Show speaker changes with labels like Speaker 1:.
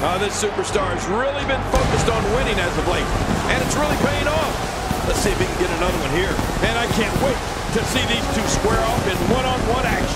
Speaker 1: This superstar has really been focused on winning as of late, and it's really paying off. Let's see if he can get another one here. And I can't wait to see these two square off in one-on-one action.